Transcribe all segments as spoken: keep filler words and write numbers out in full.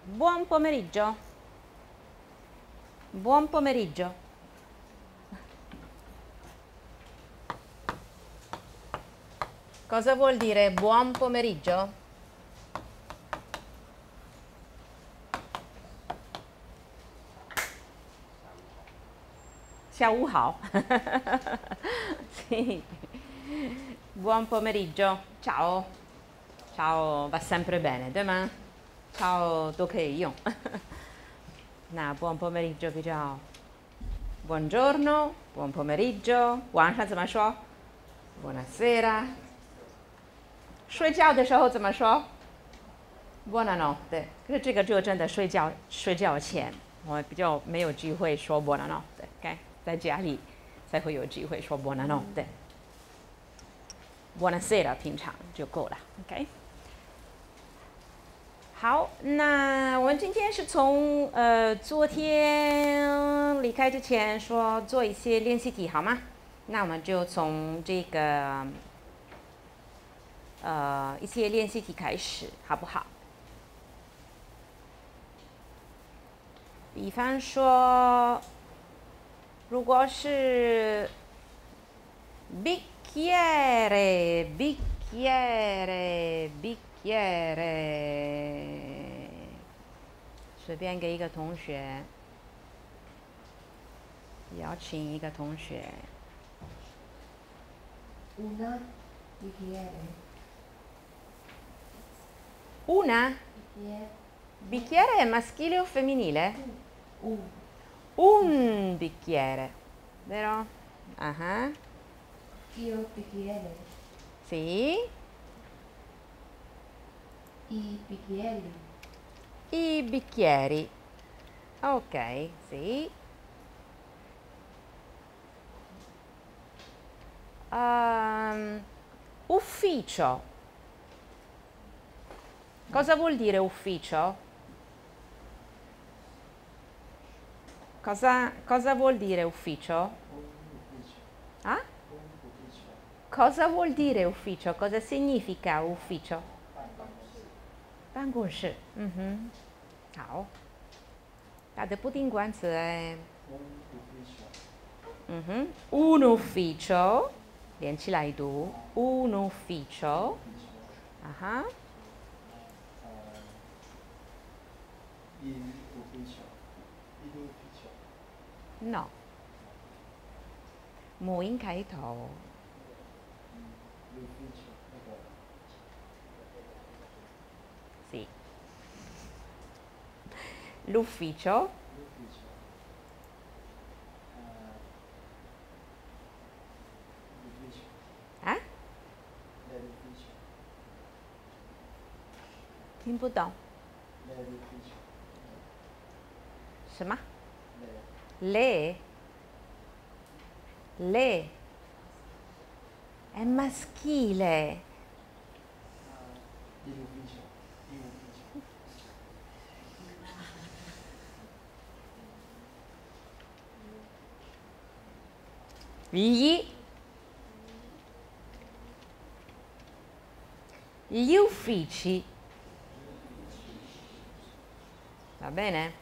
Buon pomeriggio. Buon pomeriggio. Cosa vuol dire buon pomeriggio? 下午好. Sì. Buon pomeriggio. Ciao. Ciao, va sempre bene,对吗? Ciao 都可以用。那 buon pomeriggio 比较 buongiorno, buon pomeriggio, 晚上怎么说 buonasera. 睡觉的时候怎么说 buonanotte. 可是这个就真的睡觉睡觉前，我比较没有机会说 buonanotte, ok? 在家里才会有机会说 buonanotte. Buonasera 平常就够了 ，OK？ 好，那我们今天是从呃昨天离开之前说做一些练习题，好吗？那我们就从这个呃一些练习题开始，好不好？比方说，如果是 bicchiere bicchiere bicchiere， 随便给一个同学，邀请一个同学。 Una bicchiere. Una? Bicchiere. Bicchiere è maschile o femminile? Un. Un bicchiere, vero? Ah, Io bicchiere. sì. I bicchieri. I bicchieri. Ok, sì. Um, ufficio. Cosa vuol dire ufficio? Cosa, cosa vuol dire ufficio? Ah? Cosa vuol dire ufficio? Cosa significa ufficio? 办公室。嗯哼，好。它的不定冠词哎。嗯哼 un ufficio， 连起来读 un ufficio。啊哈。 In ufficio. In ufficio. No。母音开头。 L'ufficio. Sì. L'ufficio. L'ufficio. Uh, l'ufficio. Eh? L'ufficio. 听不懂。 L'ufficio. 什么 Le. ？le le è maschile. Uh, in ufficio. In ufficio. Gli gli uffici. Va bene?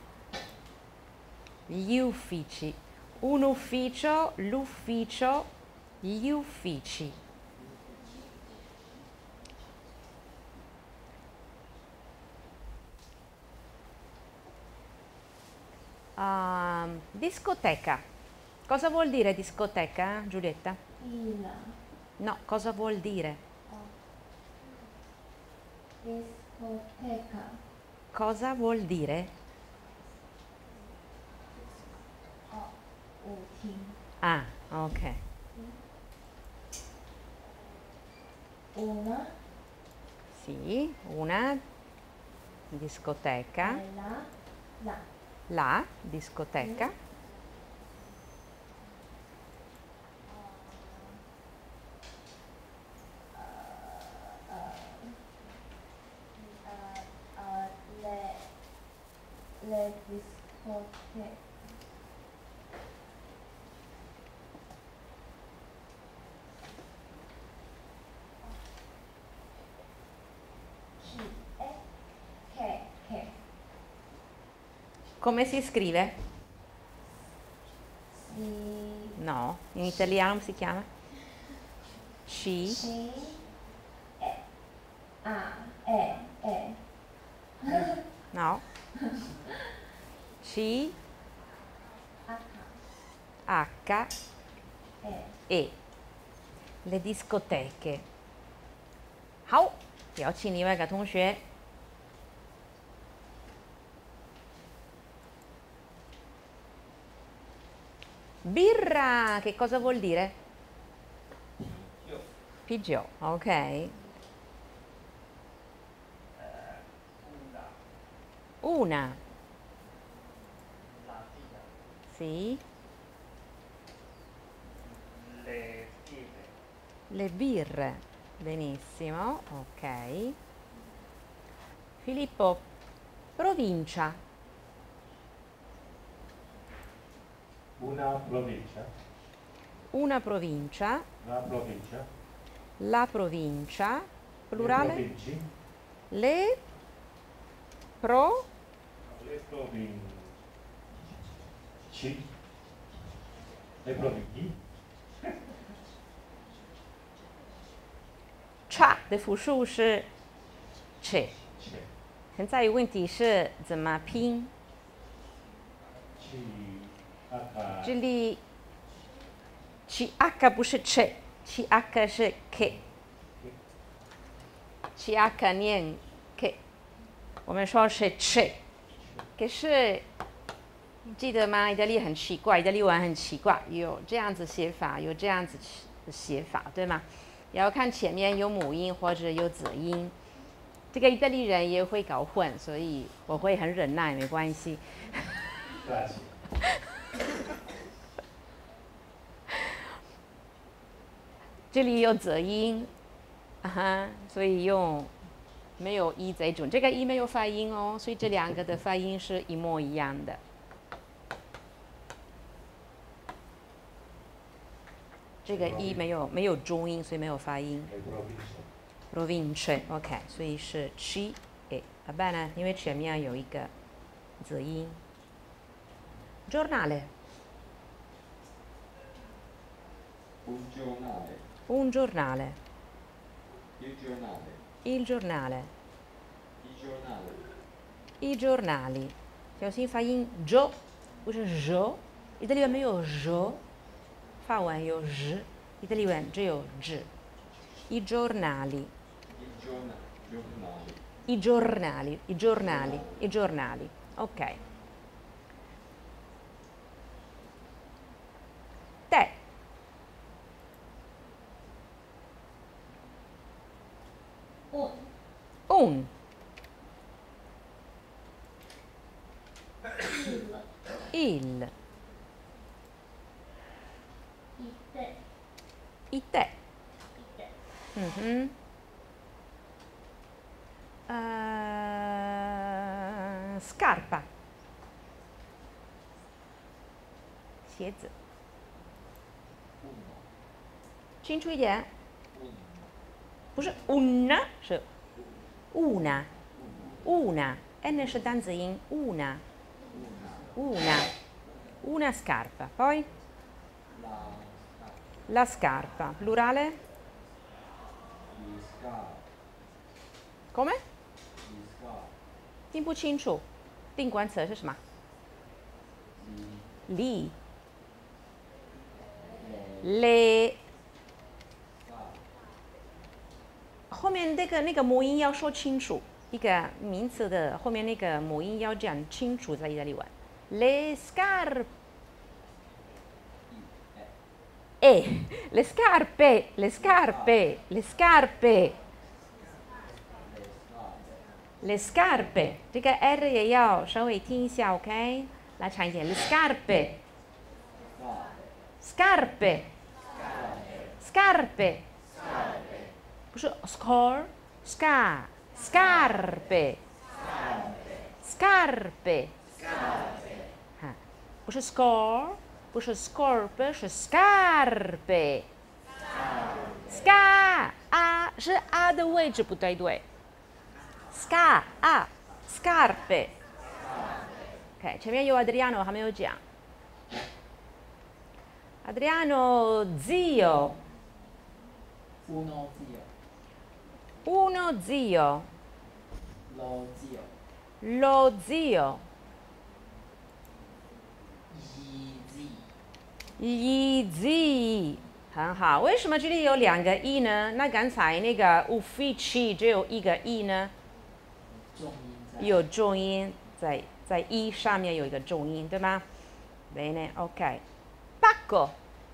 Gli uffici. Un ufficio, l'ufficio, gli uffici. Um, discoteca. Cosa vuol dire discoteca, Giulietta? Il. No, cosa vuol dire? Discoteca. Cosa vuol dire? Oh, Uting. Ah, ok. Una. Sì, una discoteca. La. La. La discoteca. Le. Le discoteche. Chi. E. Che. Che. Come si scrive? Si. No, in italiano si chiama? Ci. Ci. E. A. E. E. No. C. H. H. E. E. Le discoteche. 好，有请另外一个同学。Birra, che cosa vuol dire? Io. Piggio, ok. Eh, una. Una, La via. sì. Le birre. Le birre, benissimo, ok. Filippo, provincia. Una provincia, Una provincia, la provincia, la provincia, le plurale, provinci, le pro, le provinci, le provinci, cha 的复数是 che。 c'è, 现在有问题是怎么拼？ C, H, 这里 c h 不是 che，c h 是 k，c h 念 k， 我们说是 che， 可是你记得吗？意大利很奇怪，意大利文很奇怪，有这样子写法，有这样子写法，对吗？也要看前面有母音或者有子音。这个意大利人也会搞混，所以我会很忍耐，没关系。 grazie. 这里有子音，啊哈，所以用没有一这种，这个一没有发音哦，所以这两个的发音是一模一样的。这个一没有没有中音，所以没有发音。 Le province, Province，OK，、所以是 C e， va bene？因为前面有一个子音。Giornale， Un giornale, un giornale， il giornale, il giornale， i giornali, i giornali， 小心发音 ，jo 不是 jo， 意大利文没有 jo， 法文有 z， 意大利文只有 z。I giornali， il giorna- giornale, i giornali， i giornali， i giornali， ok。tè， Un. un， Il. il， Ite. i tè。 Ite. Mhm. Uh, scarpa， 鞋子， uno, 清楚一点， un, 不是 una， 是 una una n 是单字音 una una, una una scarpa poi la la scarpa, scarpa plurale gli scarpe, come gli scarpe, 听不清楚定冠词是什么 gli li le le scarpe, 后面那个那个母音要说清楚，一个名词的后面那个母音要讲清楚，在意大利文。Le scarpe， e le scarpe le scarpe le scarpe le scarpe， 这个 r 也要稍微听一下 ，OK？ 来长一点 ，le scarpe scarpe scarpe。 不是 score scar scarpe scarpe 哈，不是 score 不是 scorp 是 scarpe scar 啊是啊的位置不对对 scar 啊 scarpe OK， 前面有 Adriano 还没有讲。Adriano zio. Uno zio. Uno zio. Lo zio. Lo zio. Gli zii. Gli zii. 很好，为什么这里有两个 i 呢？那刚才那个 uffici 只有一个 i 呢？ 重音在。 有重音在在 i 上面有一个重音，对吗 ？Bene, ok. Pacco.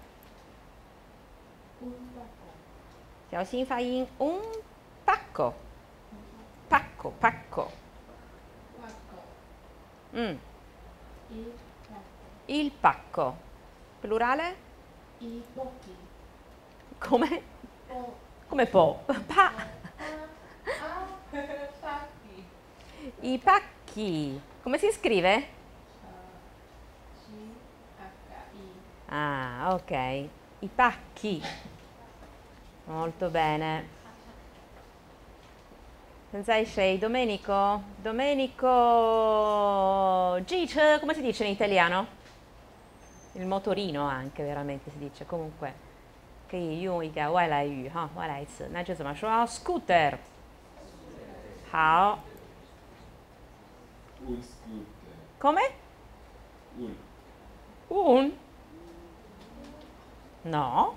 Un pacco. 小心发音 un pacco. Pacco, pacco. Pacco. 嗯 Il pacco. il pacco. Plurale? I pochi. Come? Po. Come po? Pa. Ah. Pacchi. I pacchi. Come si scrive? C H I. Ah, ok. I pacchi. Molto bene. Sensei sei Domenico? Domenico. G-车 come si dice in italiano? Il motorino anche veramente si dice. Comunque 可以用一个外来语哈，外来词，那就怎么说 ？Scooter。好。 Un scooter. Come? Un. Un? No.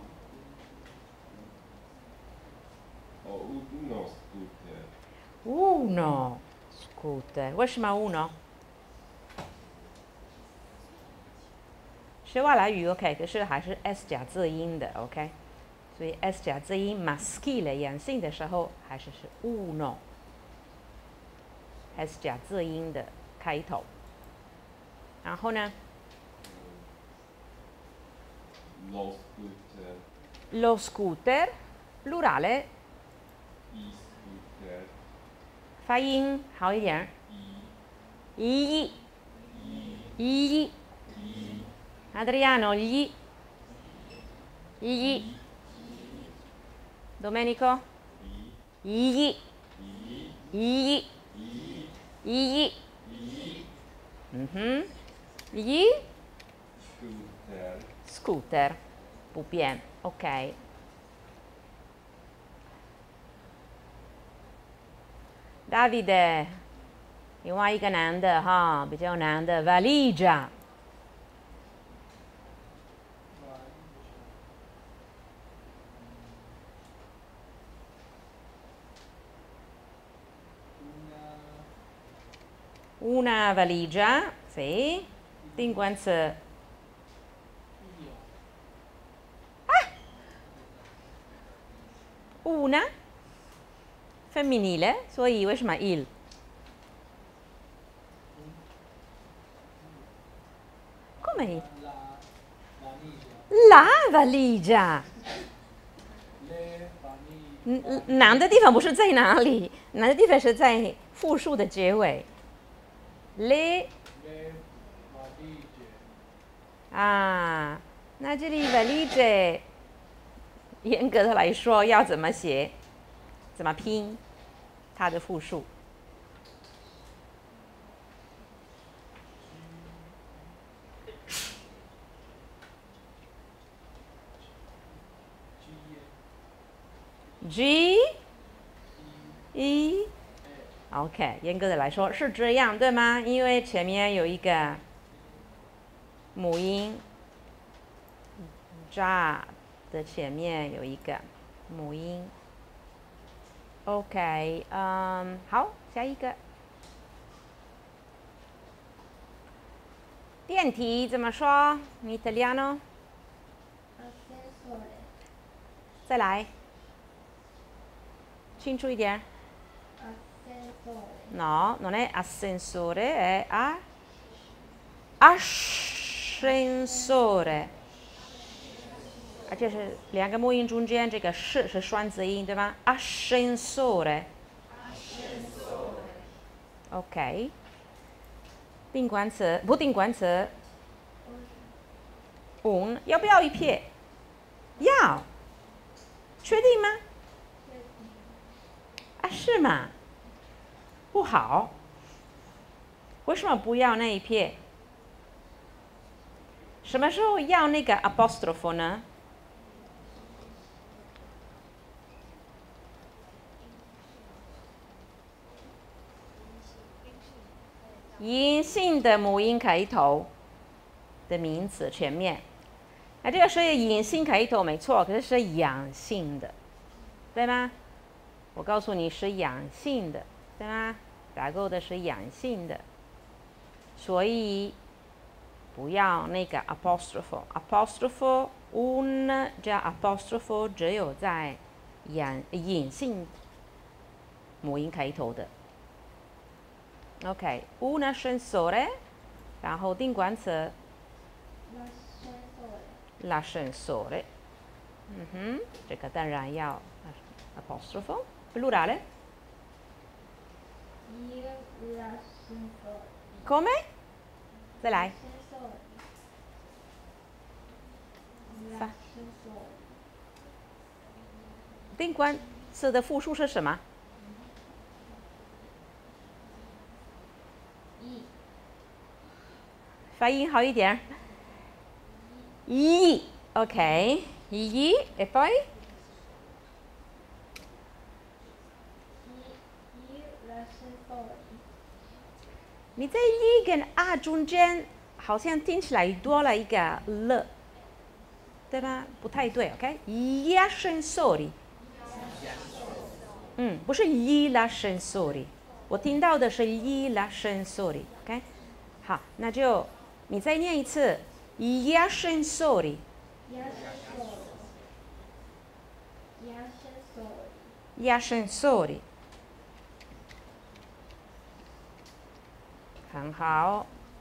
Oh, uno scooter. Uno scooter. 为什么 uno? 是外来语 OK， 可是还是 s 加字音的 OK， 所以 s 加字音 maschile 阳性的时候还是是 uno。s 加字音的开头。然后呢 Lo scooter. lo scooter plurale I scooter. 发音好一点 I. 一一 Adriano gli gli Domenico gli gli gli mhm gli Scooter. scooter 不变 OK。 Davide， 另外一个难的哈，比较难的 valigia。 Una valigia, sì. Dinquanze. Ah! Una femminile, 所以为什么 il? Come? La valigia. 嗯，难的地方不是在哪里，难的地方是在复数的结尾。le 啊，那这里 valigie 严格的来说要怎么写？怎么拼它的复数？ G E OK， 严格的来说是这样，对吗？因为前面有一个母音 ，ja 的前面有一个母音。OK， 嗯，好，下一个。电梯怎么说 ？In italiano？ Ascensore. 再来，清楚一点。 Ascensore. No, non è ascensore, è a ascensore. 而且是两个母音中间这个是是双子音，对吗 ？ascensore。OK。定冠词不定冠词 un 要不要一撇？要。确定吗？啊，是吗？不好。 为什么不要那一撇？什么时候要那个 apostrophe 呢？阴性的母音开头的名词前面，那这个是阴性开头没错，可是是阳性的，对吗？我告诉你是阳性的，对吗？打勾的是阳性的，所以不要那个 apostrophe，apostrophe un 加 apostrophe 只有在阳阴性母音开头的。OK，un ascensore， 然后定冠词 l'ascensore， 嗯哼，这个当然要 apostrophe plurale。Come？ 再来。定冠词的复数是什么？发音好一点。一 ，OK， 一 ，e poi？ 你在一跟 a 中间，好像听起来多了一个 l， 对吧？不太对 ，OK？ gli ascensori， 嗯，不是 gli ascensori， 我听到的是 gli ascensori，OK？ 好，那就你再念一次 gli ascensori。gli ascensori。很好。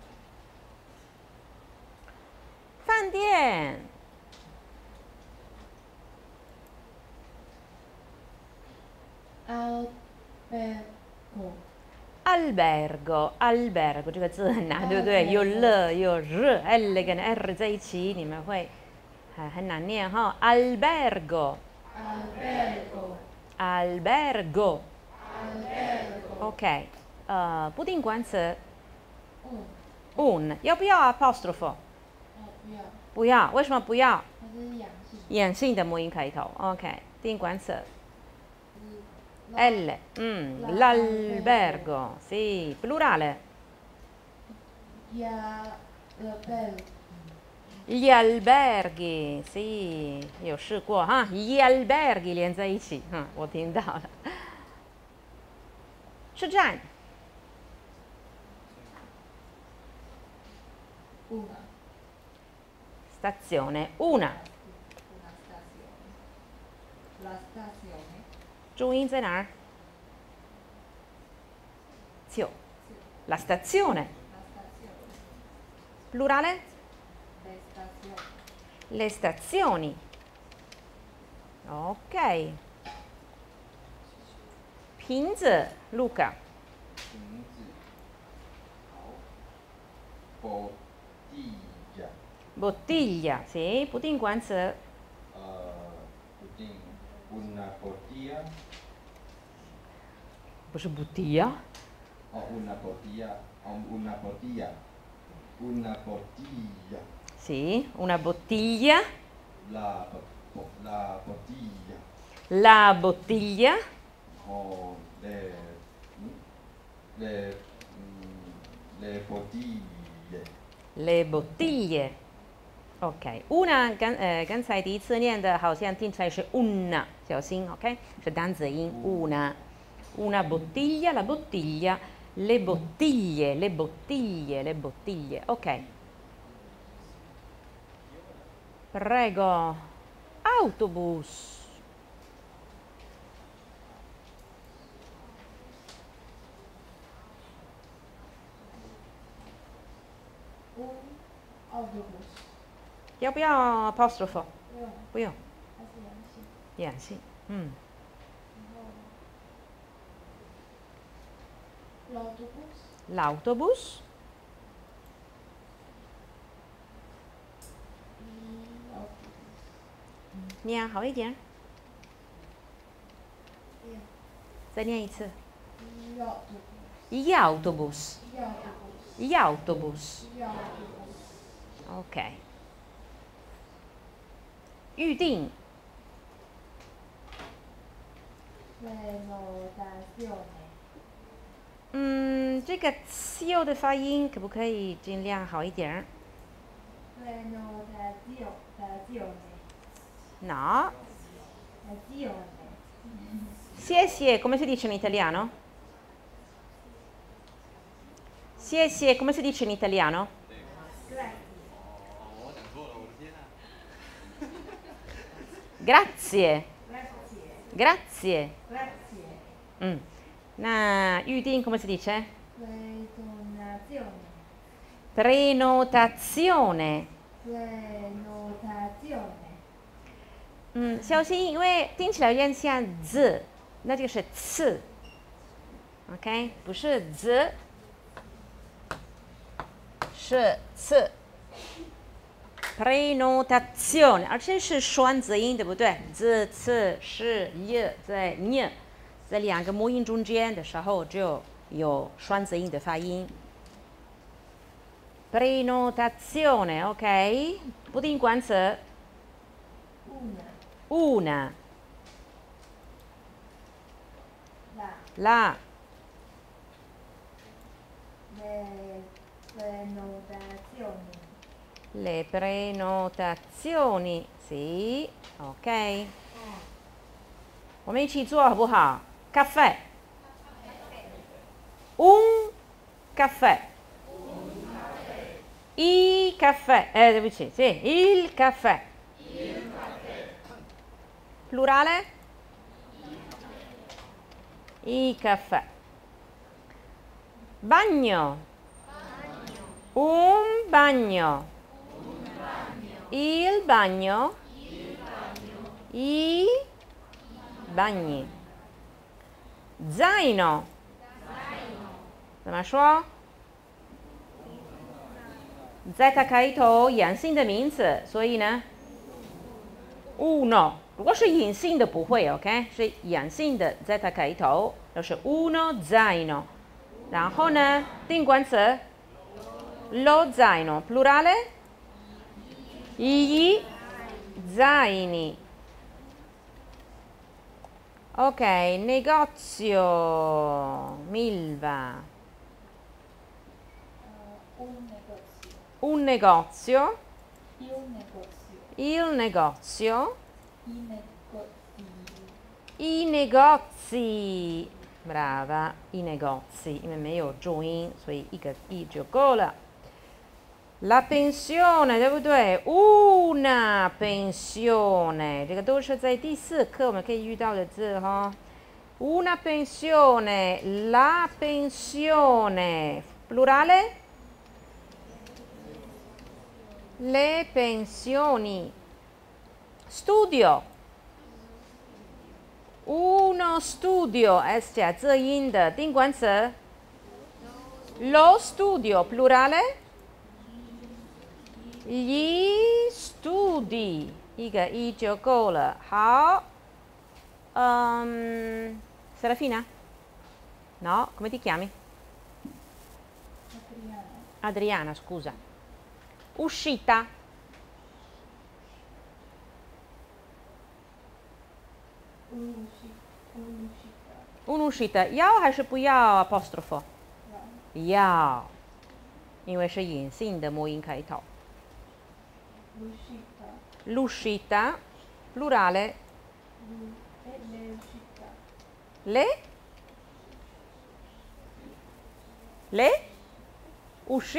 饭店。albergo albergo 这个字很难，对不对？有 l 有 r l 跟 r 在一起，你们会很很难念哈。albergo albergo albergo OK， 呃，不定冠词 un 要不要 apostrophe？ 不要。 不要，为什么不要？ 它是阳性。 阳性的母音开头 OK， 定冠词。L, mm, l'albergo, sì, plurale. Gli alberghi. Gli alberghi, sì, 有试过哈 ，gli alberghi 连在一起，哈，我听到了。车站。 Una. Stazione, una. Una stazione. La stazione. 注音在哪儿 ？Zio. La stazione. La stazione. Plurale? Le stazioni. Le stazioni. Ok. 瓶子 Luca. 瓶子，好，bottiglia， Bottiglia, sì, 不定冠词。 呃，不定，una bottiglia， 不是 bottiglia。 哦，una bottiglia， 哦，una bottiglia，una bottiglia， Sì, una bottiglia. la bo- la bottiglia， La bottiglia. 哦，le le le bottiglie， Le bottiglie. OK， una 刚呃刚才第一次念的好像听起来是 una， 小心 OK， 是单字音 una。Una bottiglia, la bottiglia, le bottiglie, le bottiglie, le bottiglie. Ok. Prego. Autobus. Un autobus. 要不要 apostrophe？ 不用， 不用， 它是阳性。 阳性。嗯。 然后 l'autobus. L'autobus. l'autobus. 念好一点。再念一次。 l'autobus. Gli autobus. l'autobus. Gli autobus. Gli autobus. Ok. 预定 Prenotazione. 嗯，这个 “cio” 的发音可不可以尽量好一点 Prenotazione. No. Tazione. 谢谢 come si dice in italiano? 谢谢 come si dice in italiano? Grazie. Grazie. Grazie. Grazie. 嗯，那预定 come si dice? Prenotazione. Prenotazione. Prenotazione. 嗯，小心，因为听起来有点像 z， 那这个是 c。OK， 不是 z， 是 c。Prenotazione， 而且是双子音，对不对 ？z、c 是 y 在 n， 在两个母音中间的时候就有双子音的发音。Prenotazione，OK， 不定冠词 Una. una， La. la。 Le prenotazioni. Le prenotazioni, sì, ok. 我们一起做好不好？咖啡 un caffè i caffè eh, dove c'è? Sì, il caffè plurale i caffè bagno un bagno il bagno i bagni zaino 怎么说 Z 开头阳性的名词，所以呢 uno 如果是隐性的不会 OK 是阳性的 Z 开头就是 uno zaino 然后呢定冠词 lo zaino plurale gli zaini ok negozio Milva Uh, un negozio. un negozio Il negozio. il negozio I negozi. i negozi brava i negozi 因为没有重音所以一个 i 就够了 la pensione 对不对 una pensione 这个都是在第四课我们可以遇到的字哈 una pensione la pensione plurale le pensioni studio uno studio s 加字音的定冠词 lo studio plurale gli studi 一个一就够了好嗯 Serafina no come ti chiami Adriana. Adriana scusa uscita Un'uscita. un'uscita 要还是不要 apostrofo 要要因为是隐性的母音开头 L'uscita. l'uscita plurale Lu- e le uscita. le le usci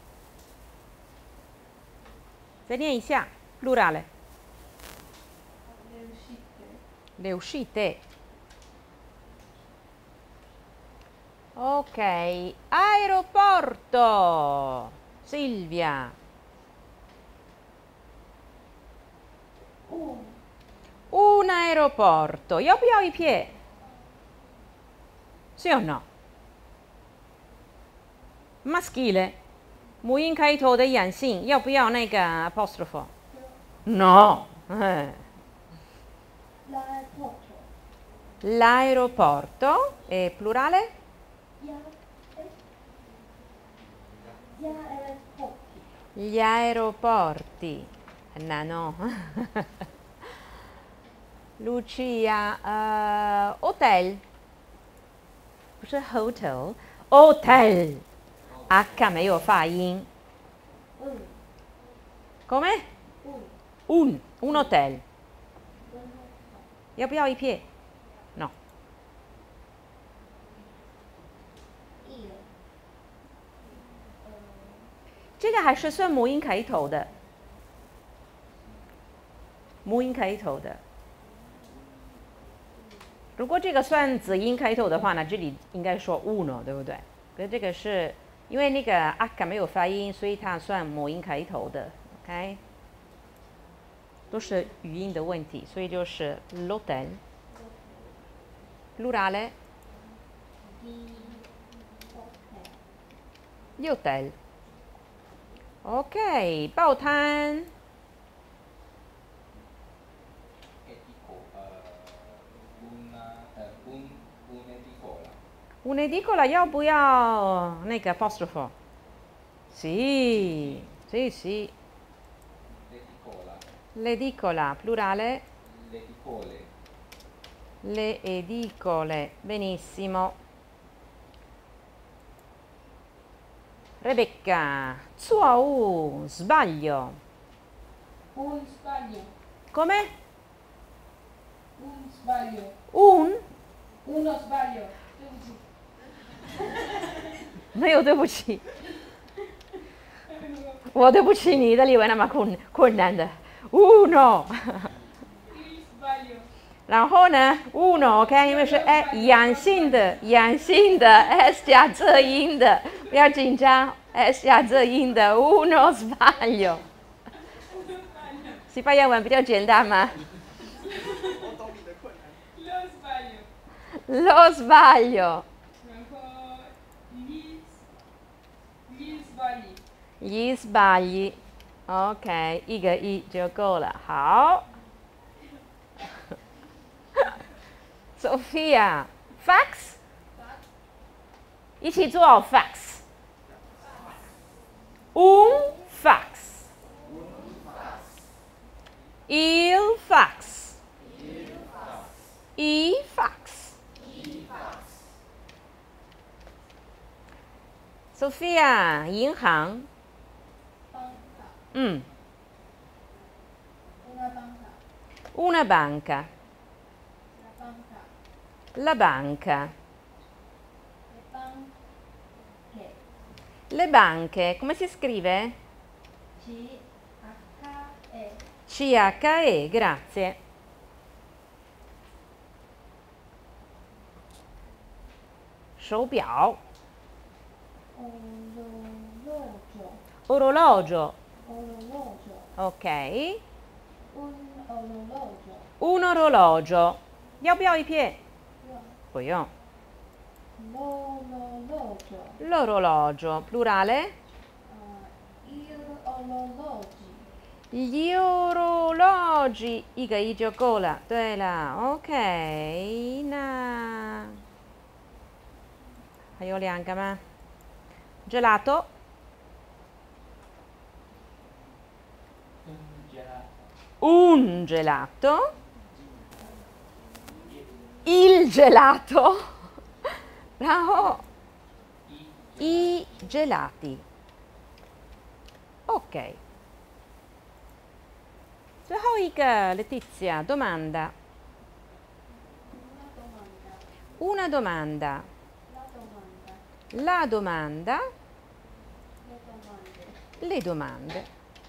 再念一下 plurale Le uscite. le uscite ok aeroporto Silvia Un. un aeroporto 要不要一撇 sì o no maschile 母音开头的阳性要不要那个 apostrofo no 哎 L'aeroporto. l'aeroporto è plurale Ya. E Gli aeroporti. Gli aeroporti. 很难哦。Lucia， 呃 ，hotel， 不是 hotel，hotel，H 没有发音。 Un. Come? Un. Un, un hotel. Un. 要不要一片 ？No. Il. 这个还是算母音开头的，母音开头的。如果这个算子音开头的话呢，这里应该说 uno， 对不对？可是这个是因为那个 h 没有发音，所以它算母音开头的。OK， 都是语音的问题，所以就是 l'hotel。plurale Di hotel. gli hotel。OK， 报摊。 Edico, eh, una, eh, un, un'edicola. Un'edicola 要不要那个 apostrofo？ Sì, sì, sì. L'edicola. L'edicola, plurale? L'edicole. Le edicole, benissimo. Rebecca, 错误 sbaglio. Un sbaglio. Come? Un sbaglio. Un? Uno sbaglio. 没有对不起。我对不起你，意大利文那么困困难的。Uno。 Il sbaglio. 然后呢 ，uno，OK，、因为是哎阳性的，阳性的 s 加仄音的，不要紧张 ，s 加仄音的 uno sbaglio。西班牙文比较简单吗 Lo sbaglio. ？Lo sbaglio， 然后 gli gli sbagli. gli sbagli，OK，、一个一就够了。好。Sofia，fax， 一起做 fax。Un fax。Il fax。I fax。Sophia， 银行。 Banca. 嗯 Una banca. ，una banca。 La banca. La banca. Le banche. Le banche. Come si scrive? C H E. C H E, grazie. Showbiao. Orologio. Orologio. Orologio. Ok. Un orologio. Un orologio. 要不要一片？ Yeah. 不用。 L'orologio. L'orologio. Plurale? Uh, il orologi. Gli orologi. 一个一就够了。对了 ，OK。那还有两个吗 ？Gelato. Un gelato. Un gelato. Il gelato. 然后 i gelati. Ok. 最后一个 Letizia, domanda. Una domanda. Una domanda. La domanda. La domanda. Le domande. Le domande.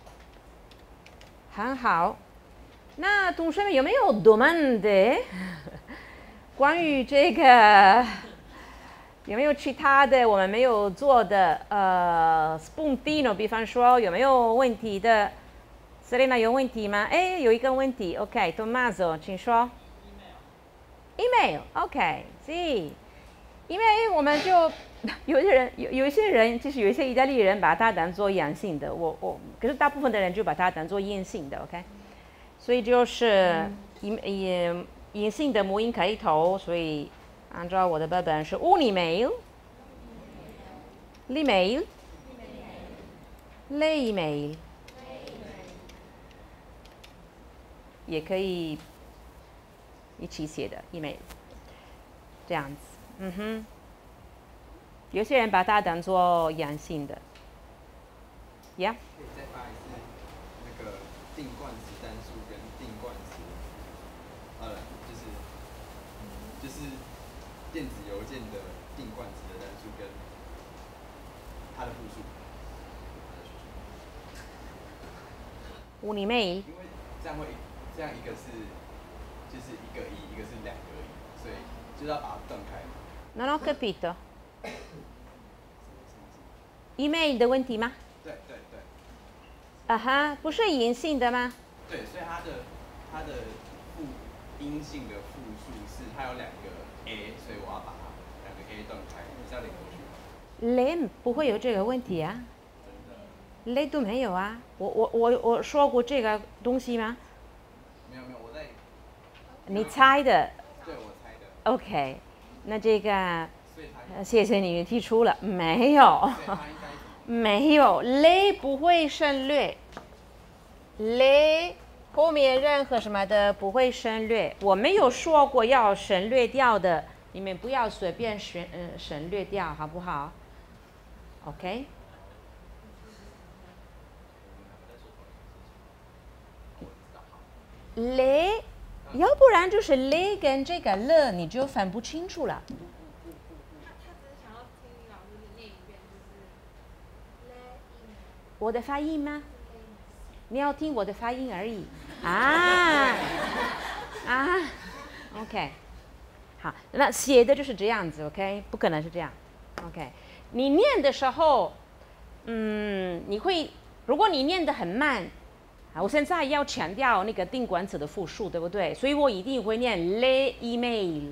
很好。那同学们有没有 domande？ 关于这个有没有其他的我们没有做的呃 spuntino？ 比方说有没有问题的 ？Serena 有问题吗？哎，有一个问题。OK，Tommaso，、请说。Email。OK， 是。因为我们就有些人有有一些人，其实有一些意大利人把它当做阳性的，我我可是大部分的人就把它当做阴性的 ，OK， 所以就是阴阴阴性的母音开头，所以按照我的版本是 un email，l'email le email，也可以一起写的 email， 这样子。嗯哼，有些人把它当做阳性的。Yeah。 可以再发一次那个定冠词单数跟定冠词，呃，就是就是电子邮件的定冠词的单数跟它的复数。 Un email， 因为这样会这样一个是就是一个一，一个是两个一，所以就是要把它断开。 Non ho capito。email 的问题吗？ 对对对。 啊哈，不是阴性的吗？ 对，所以它的它的复阴性的复数是它有两个 a， 所以我要把它两个 a 断开，你是要连过去吗？ 连不会有这个问题啊。雷都没有啊，我我我我说过这个东西吗？ 没有没有，我在。 你猜的。 对，我猜的。 OK， 那这个，谢谢你提出了，没有，没有，雷不会省略，雷后面任何什么的不会省略，我没有说过要省略掉的，你们不要随便省嗯省略掉，好不好 ？OK。雷，要不然就是雷跟这个了，你就分不清楚了。 他他只是想要听老师念一遍，就是 le email。 我的发音吗？你要听我的发音而已。啊啊 ，OK， 好，那写的就是这样子 ，OK， 不可能是这样 ，OK。你念的时候，嗯，你会，如果你念得很慢。我现在要强调那个定冠词的复数，对不对？所以我一定会念 le email。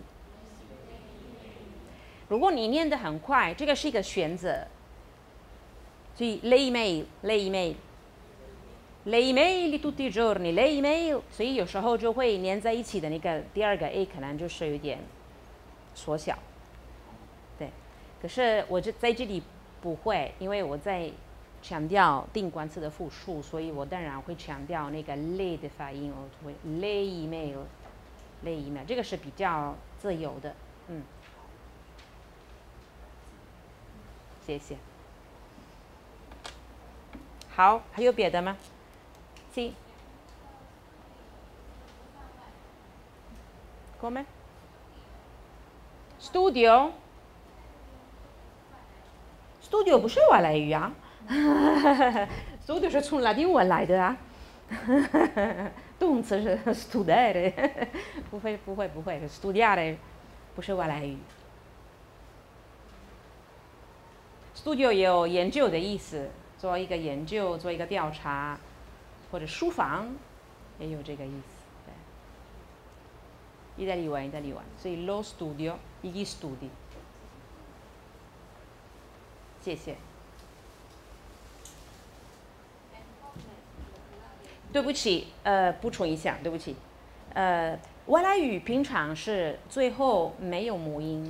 如果你念得很快，这个是一个选择。所以 le email，le email，le email tutti i giorni，le email， 所以有时候就会连在一起的那个第二个 a 可能就是有点缩小。对，可是我这在这里不会，因为我在。强调定冠词的复数，所以我当然会强调那个 le 的发音，我会 le email，le email， 这个是比较自由的，嗯，谢谢。好，还有别的吗？Sí。Come？ Studio？ Studio 不是外来语啊。studio 是从拉丁文来的啊，动词是 studere， 不会不会不会 ，studiare 不是外来语。studio 有研究的意思，做一个研究，做一个调查，或者书房也有这个意思。对，意大利文，意大利文，所以 lo studio，gli studi。谢谢。对不起，呃，补充一下，对不起，呃，外来语平常是最后没有母音，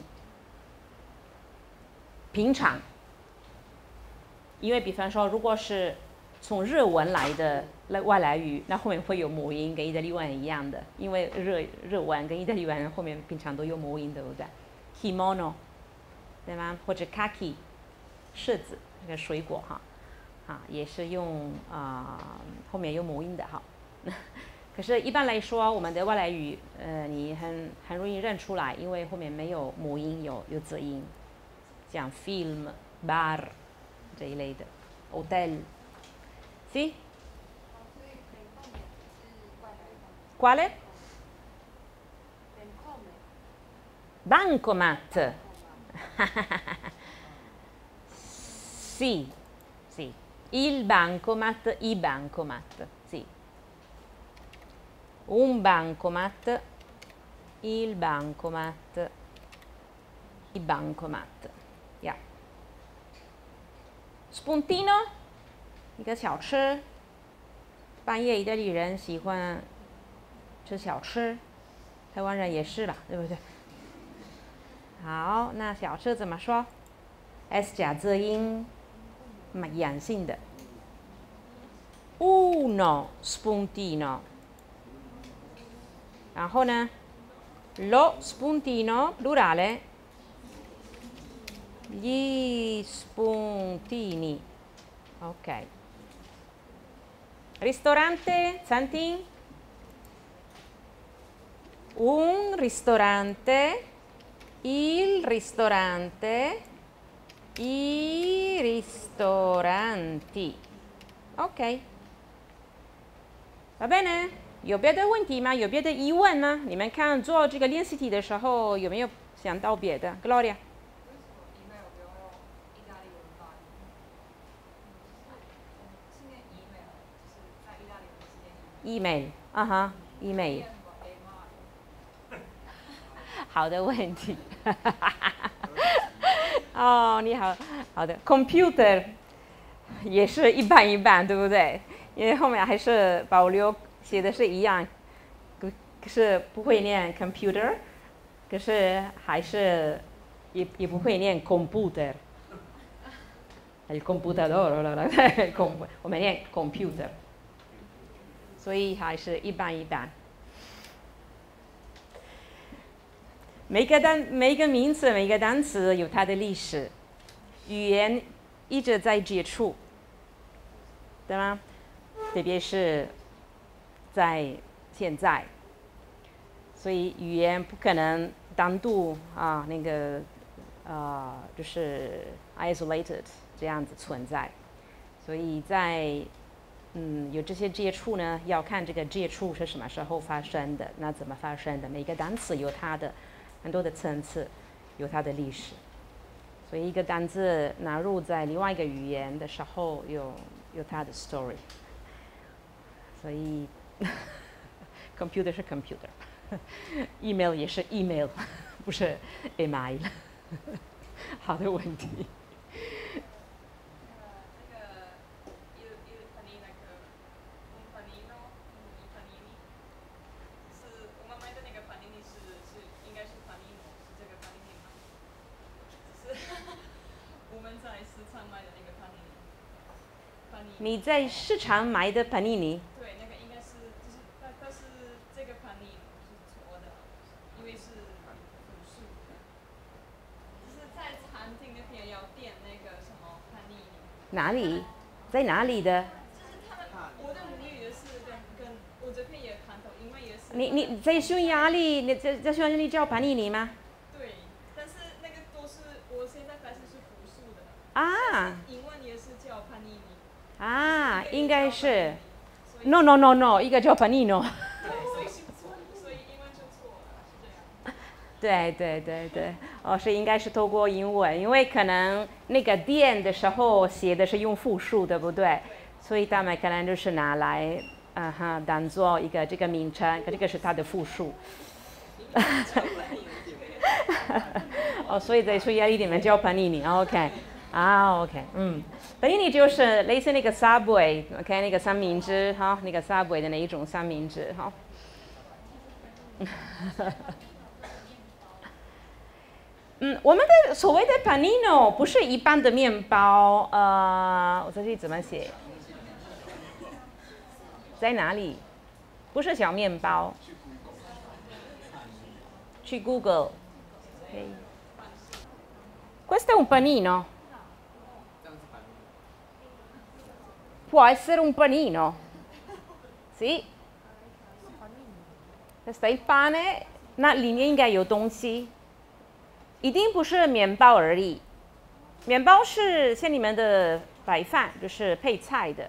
平常，因为比方说，如果是从日文来的外来语，那后面会有母音，跟意大利文一样的，因为日日文跟意大利文后面平常都有母音，对不对 ？kimono， 对吗？或者 kaki， 柿子，那个水果哈。啊，也是用啊、呃、后面有母音的哈，可是，一般来说，我们的外来语，呃，你很很容易认出来，因为后面没有母音，有有子音，像 film、bar 这一类的 ，hotel，¿sí？ Quale? Bancomat. Sì, sì. Il bancomat, i bancomat, sì. Un bancomat, il bancomat, i bancomat. Yeah. Spuntino, 一个小吃。半夜意大利人喜欢吃小吃，台湾人也是吧，对不对？好，那小吃怎么说 ？S 加字音，阳性的。 uno spuntino. 然后呢 lo spuntino plurale gli spuntini. Ok. Ristorante, Santin? Un ristorante, il ristorante, i ristoranti. OK， va bene？ 有别的问题吗？有别的疑问吗？你们看做这个练习题的时候有没有想到别的 ？Gloria？ email， 啊哈 ，email。好的问题。哦，你好，好的 ，computer 也是一半一半，对不对？因为后面还是保留写的是一样，可可是不会念 computer， 可是还是也也不会念 computer。el computador， 我们念 computer。所以还是一半一半。每个单、每个名词、每个单词有它的历史，语言一直在接触，对吗？特别是在现在，所以语言不可能单独啊那个呃就是 isolated 这样子存在，所以在嗯，有这些接触呢，要看这个接触是什么时候发生的，那怎么发生的？每个单词有它的很多的层次，有它的历史，所以一个单词纳入在另外一个语言的时候，有有它的 story。所以，computer 是 computer，email 也是 email， 不是 email。好的问题。你在市场买的 panini？ 对，那个应该是，就是但但是这个 panini 是错的，因为是复数的。就是在餐厅那边要点那个什么 panini。 哪里？在哪里的？ 就是他们，我的母语也是跟跟我这边也看到，因为也是。 你你在匈牙利，你在在匈牙利叫 panini 吗？ 对，但是那个都是我现在发现是复数的。 啊。 英文也是叫 panini。 啊，应该是 ，no no no no， 一个叫 panino。 对，所以是错，所以英文就错了，是这样。 对对对对，哦，是应该是透过英文，因为可能那个店的时候写的是用复数，对不对？所以他们可能就是拿来，啊哈，当做一个这个名称，可这个是它的复数。哦，所以在匈牙利里面叫 panini，OK。啊 ，OK， 嗯 ，panini 就是类似那个 Subway，OK， 那个三明治哈，那个 Subway 的那一种三明治哈。嗯，我们的所谓的 panino 不是一般的面包，呃，我这里怎么写？在哪里？不是小面包。去 Google。Okay. Questo è un panino. Può essere un panino. Sì. Questo è il pane. 那里面应该有东西，一定不是面包而已。面包是像你们的白饭，就是配菜的。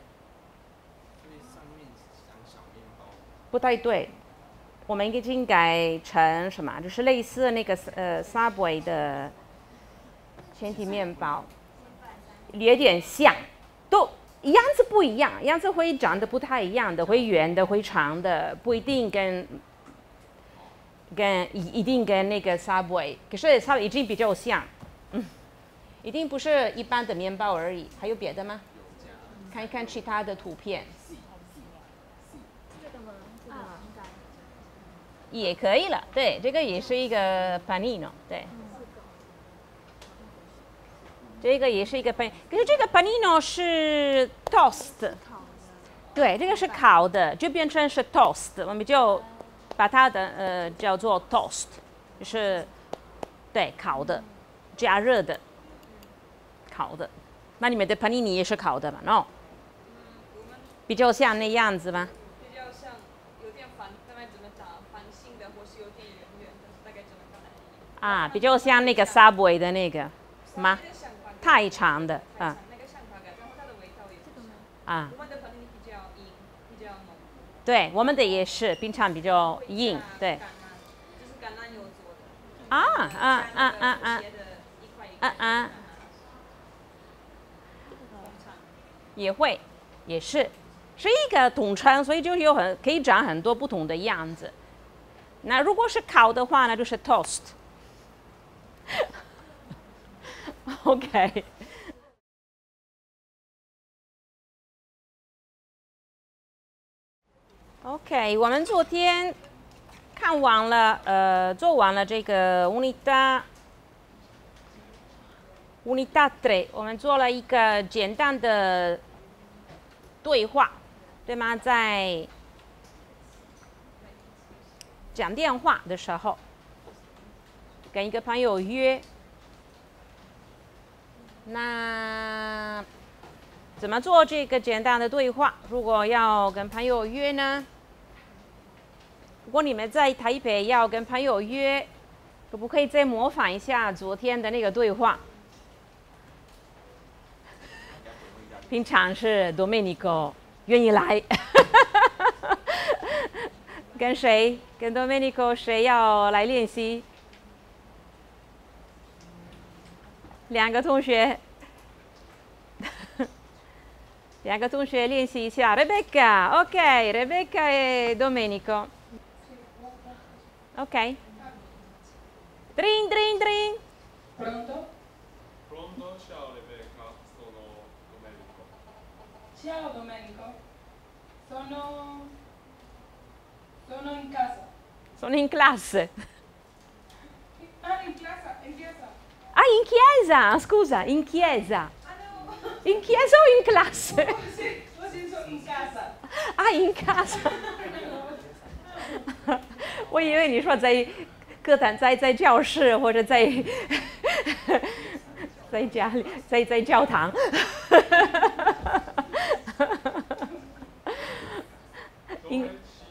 不太对，我们已经改成什么？就是类似那个呃 Subway 的全体面包，有点像，都样子不一样，样子会长得不太一样的，会圆的，会长的，不一定跟跟一定跟那个 Subway， 可是 Subway 已经比较像，嗯，一定不是一般的面包而已。还有别的吗？看一看其他的图片。 这个吗？这个吗？ 也可以了，对，这个也是一个 panino， 对。这个也是一个 panino， 可是这个 panino 是 toast， 对，这个是烤的，就变成是 toast，我们就把它的呃叫做 toast， 就是对烤的，加热的，烤的。那你们的 panini 也是烤的嘛 ？No， 比较像那样子吗？ 比较像有点繁，大概怎么打繁星的，或是有点圆圆的，大概怎么打？ 啊，比较像那个 Subway 的那个吗？太长的啊。 那个像法感，然后它的味道也是啊。 我们的 panini 比较硬，比较浓。 对，我们的也是，平常比较硬，对。 就是橄榄油做的。 啊啊啊啊啊！啊啊。也会，也是，是一个统称，所以就有很可以长很多不同的样子。那如果是烤的话呢，就是 toast。OK。OK， 我们昨天看完了，呃，做完了这个 unità unità tre， 我们做了一个简单的对话，对吗？在讲电话的时候，跟一个朋友约，那怎么做这个简单的对话？如果要跟朋友约呢？如果你们在台北要跟朋友约，可不可以再模仿一下昨天的那个对话？平常是 Domenico 愿意来，跟谁？跟 Domenico 谁要来练习？两个同学，两个同学练习一下。Rebecca, ok, Rebecca e Domenico. Ok. Drin, drin, drin. Pronto? Pronto? Ciao Rebecca, sono Domenico. Ciao Domenico. Sono... Sono in casa. Sono in classe. Ah, in chiesa, in chiesa. Ah, in chiesa, scusa, in chiesa. Ah no! In chiesa o in classe? Oh, sì, ho sentito in casa. Ah, in casa. 我以为你说在课堂，在在教室或者在在家里，在在教堂。in,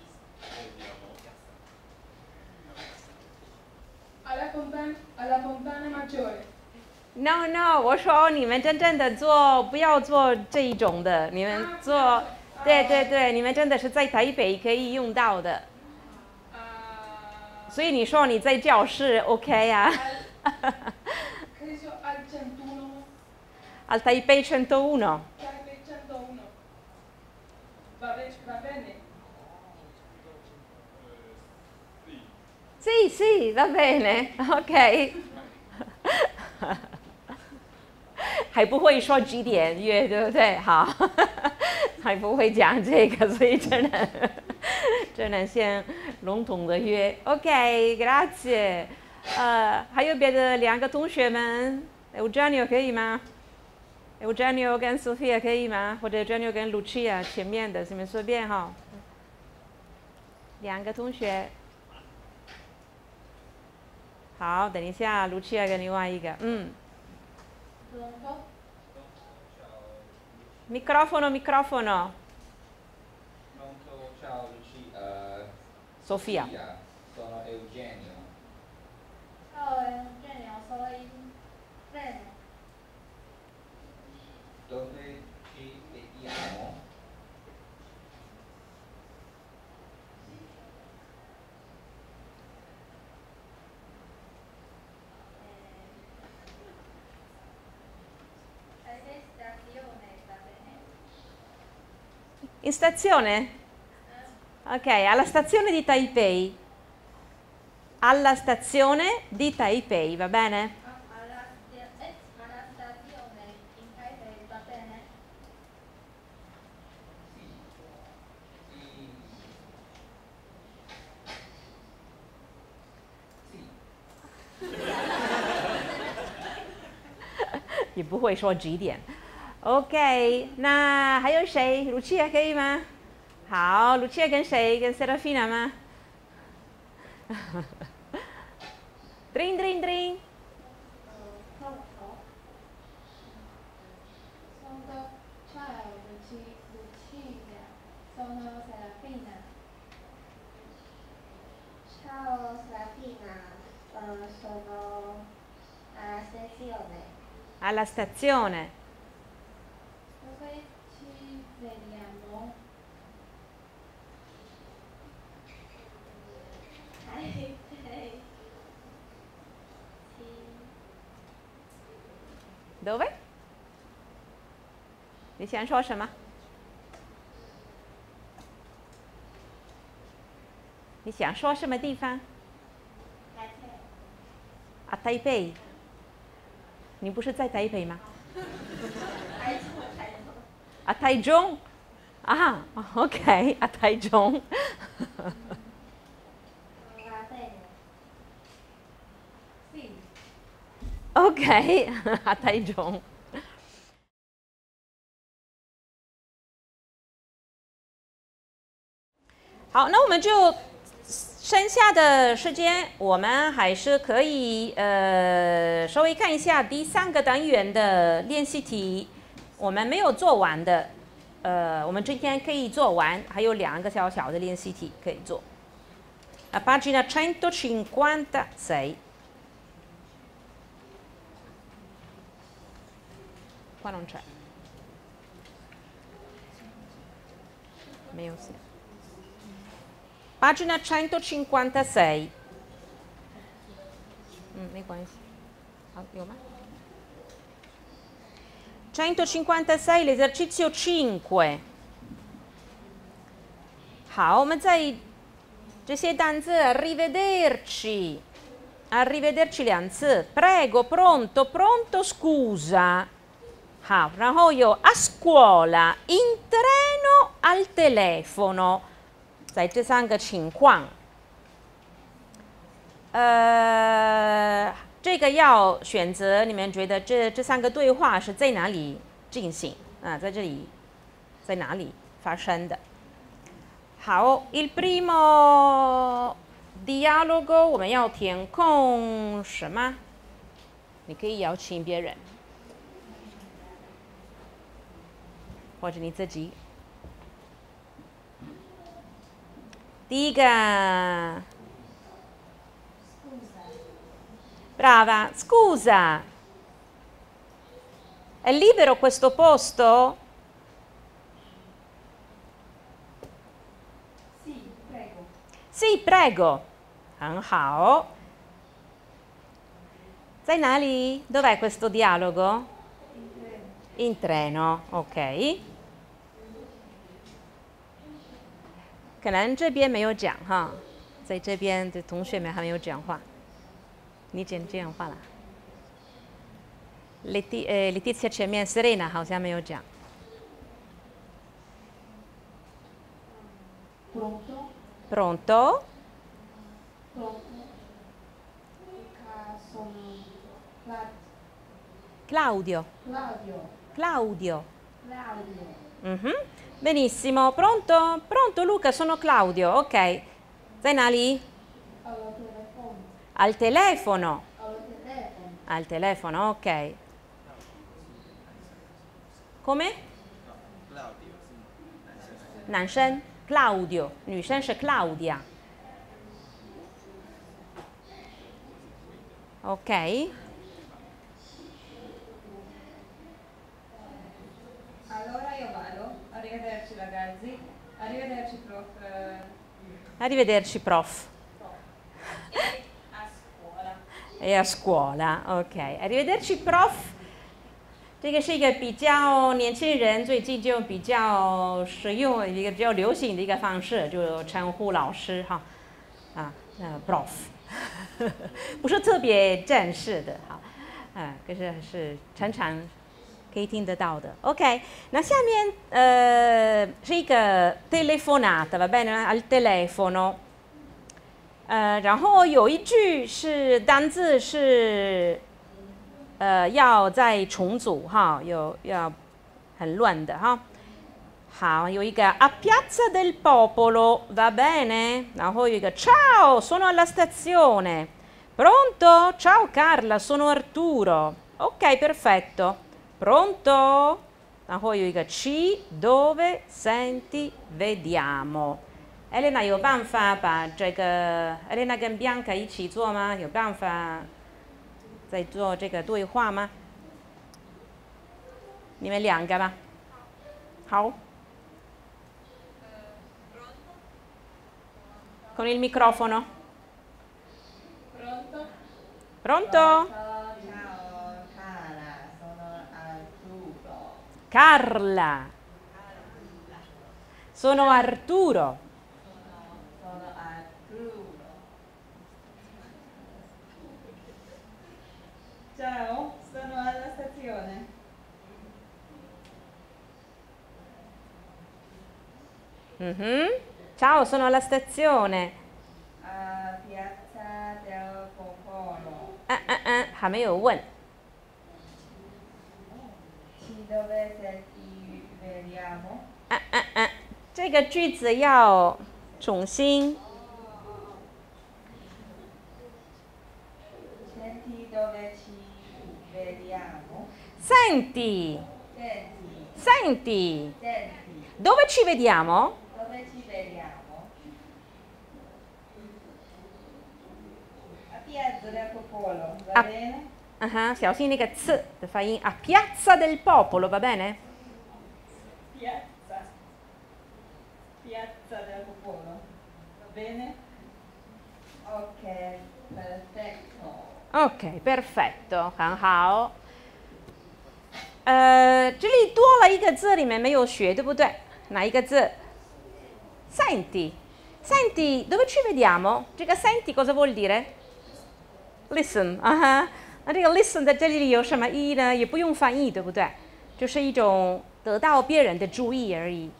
Alla fontana, alla fontana maggiore. No no， 我说你们真正的做，不要做这一种的，你们做，对对对，你们真的是在台北可以用到的。所以你说你在教室 OK 啊 Credo al centuno. Al Taipei centouno. Taipei centouno. Va bene, va bene. Sì, sì, va bene, OK 还不会说几点约，对不对？好，还不会讲这个，所以只能只能先笼统的约。OK，grazie。呃，还有别的两个同学们 ，Eugenio 可以吗 ？Eugenio 跟 Sophia 可以吗？或者 Eugenio 跟 Lucia 前面的，你们随便哈。两个同学。好，等一下 ，Lucia 跟另外一个，嗯。 Pronto? Microfono, microfono. Pronto, ciao Luci, uh, Sofia. Sono Eugenio. Ciao Eugenio, sono in treno. Dove ci vediamo? In stazione? Ok, alla stazione di Taipei. Alla stazione di Taipei, va bene? Alla, eh, alla stazione in Taipei, va bene? Sì. Sì. 也不会说几点。OK， 那还有谁？Lucia 可以吗？ 好，Lucia 跟谁？跟 Serafina 吗？Dring dring dring。 Sono ciao Lucia, sono Serafina. Ciao Serafina, eh, sono alla stazione. Alla stazione. Dove ci vediamo? Ai, ai. Sì. Dove？ 你想说什么？你想说什么地方？啊，台北。你不是在台北吗？啊，台中。啊 ，OK， 啊，台中。OK， 啊，台中。好，那我们就剩下的时间，我们还是可以呃稍微看一下第三个单元的练习题，我们没有做完的，呃，我们今天可以做完，还有两个小小的练习题可以做。A pagina centocinquantasei。Qua non c'è. 没有写。Pagina centocinquantasei。嗯，没关系。好，有吗 ？centocinquantasei l'esercizio cinque。好，我们在这些单字 arrivederci。arrivederci 两次 ，prego, pronto, pronto, scusa。好，然后有 a scuola, in treno, al telefono， 在这三个情况，呃，这个要选择你们觉得这这三个对话是在哪里进行啊？在这里，在哪里发生的？好 ，il primo dialogo 我们要填空什么？你可以邀请别人。或者你自己。第一个 ，brava, scusa, è libero questo posto? Sì, prego. Sì, prego. 很好。在哪里？ Dov'è questo dialogo? In treno, ok。可能这边没有讲哈，在这边的同学们还没有讲话。你讲这样话了。Leti 呃 Letizia 前面 Serena 好像没有讲。 Pronto? Pronto? Pronto. Luca, sono Cla- Claudio. Claudio. Claudio. Claudio. Mhm. Benissimo. Pronto? Pronto Luca, sono Claudio. Ok. 在哪里？ Al telefono. Al telefono. Al telefono. Al telefono, ok. Come? Claudio 男生 Claudio， 女生是 Claudia。Ok。 Allora io vado. Arrivederci ragazzi. Arrivederci prof. Arrivederci prof. E a scuola. E a scuola, ok. Arrivederci prof. 这个是一个比较年轻人最近就比较实用、一个比较流行的一个方式，就称呼老师哈，啊，呃 ，prof， 不是特别正式的哈，啊，可是是常常可以听得到的。OK， 那下面呃是一个 telefonata， va bene al telefono， 呃，然后有一句是单字是。呃，要再重组哈，有要很乱的哈。 好，有一个 a Piazza del Popolo, va bene? 然后有一个 Ciao, sono alla stazione. Pronto? Ciao Carla, sono Arturo. Ok, perfetto. Pronto? 然后有一个 ci, dove, senti, vediamo. Elena 有办法把这个 Elena 跟 Bianca 一起做吗？有办法在做这个对话吗？你们两个吧。好。Con il microfono. Pronto? Pronto? Ciao, Carla, sono Arturo. Carla. Sono Arturo. Sono Arturo. Ciao, sono alla stazione. Mhm. Ciao, sono alla stazione. A Piazza del Popolo. 嗯嗯嗯，还没有问。 Ci dove senti vediamo? 嗯嗯嗯，这个句子要重新。 Senti dove ci vediamo? Senti, Senti, senti, senti, dove ci vediamo? dove ci vediamo? A Piazza del Popolo, va A- bene? 嗯哼，小心那个 c 的发音啊。Piazza del Popolo, va bene? Piazza. Piazza del Popolo. Va bene? Ok, perfetto. OK, perfetto，很好。呃，这里多了一个字，你们没有学，对不对？哪一个字 ？Senti, senti, dove ci vediamo？ 这个 senti cosa vuol dire？ Listen， 啊哈，那这个 listen 在这里有什么意义呢？也不用翻译，对不对？就是一种得到别人的注意而已。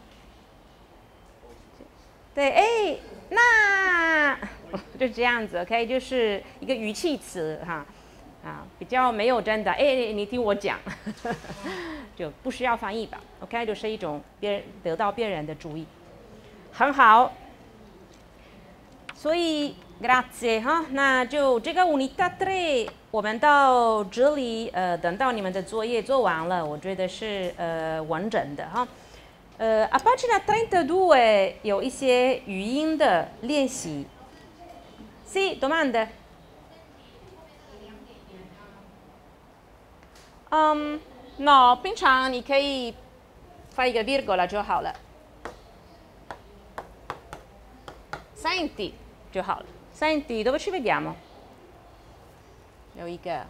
对，哎，那就这样子 ，OK， 就是一个语气词哈，啊，比较没有真的，哎，你听我讲，就不需要翻译吧 ，OK， 就是一种别人得到别人的注意，很好。所以 grazie 哈，那就这个 unità tre 我们到这里，呃，等到你们的作业做完了，我觉得是呃完整的哈。呃 a pagina trentadue 有一些语音的练习。Sì, domande? Um, no, 平常你可以发一个 virgola 就好了。Senti 就好了。Senti, dove ci vediamo? 有一个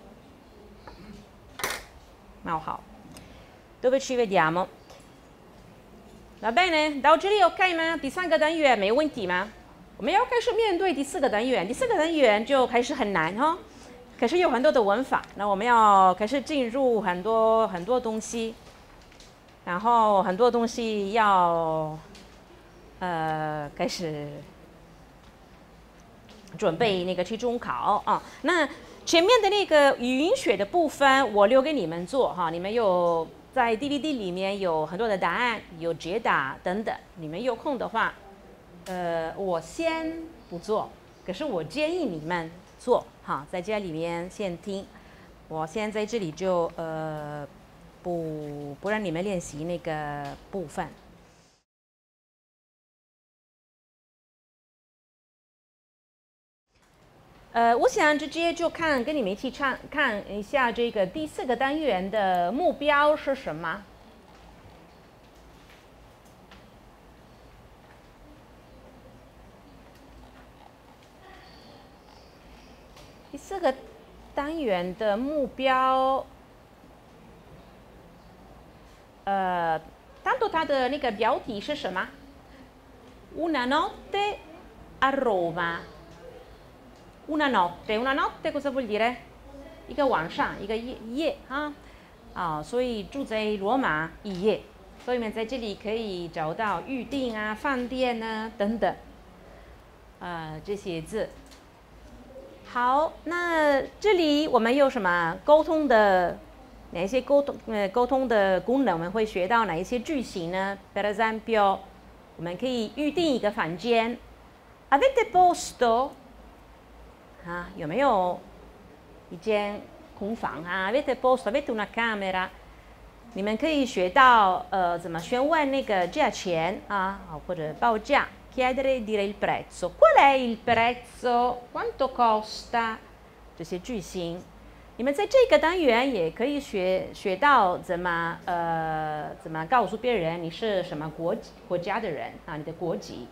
冒号。Dove ci vediamo? Va bene? 到这里 OK 吗？第三个单元没问题吗？我们要开始面对第四个单元，第四个单元就开始很难哈，可是有很多的文法，那我们要开始进入很多很多东西，然后很多东西要呃开始准备那个期中考啊。那前面的那个语音学的部分我留给你们做哈，你们有在 D V D 里面有很多的答案，有解答等等，你们有空的话。呃，我先不做，可是我建议你们做哈，在家里面先听。我现在在这里就呃不不让你们练习那个部分。呃，我想直接就看跟你们一起看看一下这个第四个单元的目标是什么。第四个单元的目标，呃，tanto它的那个标题是什么 ？Una notte a Roma. Una notte, una notte cosa vuol dire？ 一个晚上，一个夜夜啊啊，所以住在罗马一夜。所以你们在这里可以找到预订啊、饭店啊等等，呃，这些字。好，那这里我们有什么沟通的哪一些沟通呃沟通的功能，我们会学到哪一些句型呢 ？Per esempio， 我们可以预定一个房间 ，Avete posto？ 啊，有没有一间空房啊 ？Avete posto？Avete una camera？ 你们可以学到呃怎么询问那个价钱啊，或者报价 ，chiedere dire il prezzo。Qual è il prezzo？ Quanto costa？ 这些句型。你们在这个单元也可以学学到怎么呃怎么告诉别人你是什么国国家的人啊，你的国籍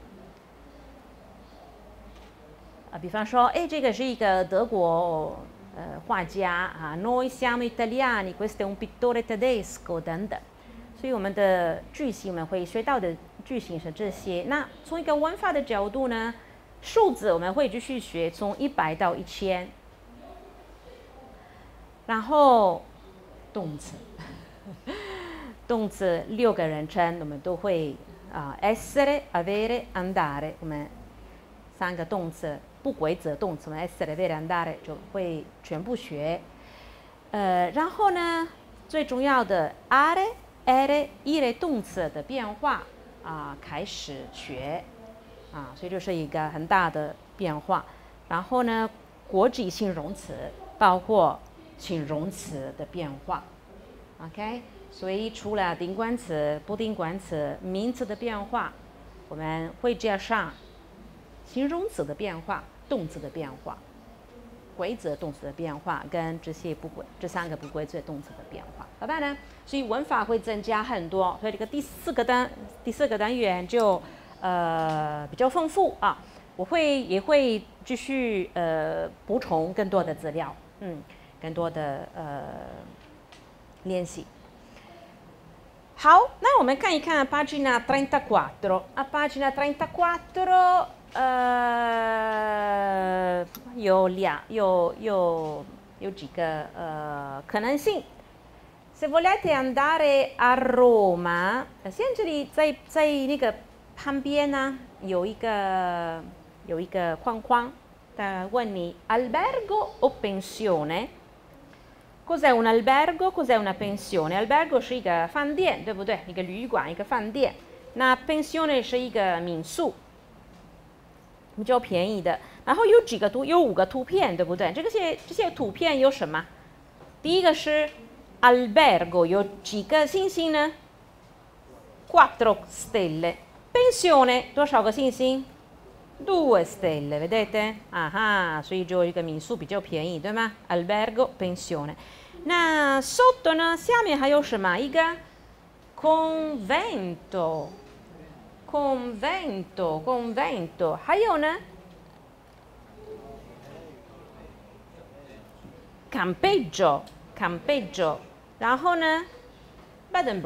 啊，比方说，哎，这个是一个德国呃画家啊 ，Noi siamo italiani, questo è un pittore tedesco 等等，所以我们的句型我们会学到的句型是这些。那从一个文法的角度呢，数字我们会继续学，从一百到一千。然后动词，动词六个人称我们都会啊 ，essere, avere, andare， 我们三个动词不规则动词，我们 essere, avere, andare 就会全部学。呃，然后呢，最重要的 are, ere, ire 动词的变化啊，开始学啊，所以这是一个很大的变化。然后呢，国际形容词包括形容词的变化 ，OK， 所以除了定冠词、不定冠词、名词的变化，我们会加上形容词的变化、动词的变化、规则动词的变化跟这些不规这三个不规则动词的变化，好吧呢？所以文法会增加很多，所以这个第四个单第四个单元就呃比较丰富啊，我会也会继续呃补充更多的资料，嗯。更多的呃练习。好，那我们看一看 pagina trentaquattro。啊 ，pagina trentaquattro， 呃，有两有有有几个呃可能性。Se volete andare a Roma， 现在这里在在那个旁边呢有一个有一个框框，他问你 albergo o pensione？Cos'è un albergo? Cos'è una pensione? Albergo 是一个饭店，对不对？一个旅馆，一个饭店。那 pensione 是一个民宿，比较便宜的。然后有几个图，有五个图片，对不对？这些这些图片有什么？第一个是 albergo， 有几个星星呢 ？Quattro stelle。pensione 多少个星星 ？Due stelle， vedete？ 啊哈，所以就一个民宿比较便宜，对吗 ？Albergo pensione。那 sotto 呢？下面还有什么？一个 convento，convento，convento， 还有呢 campeggio，campeggio， 然后呢 bed and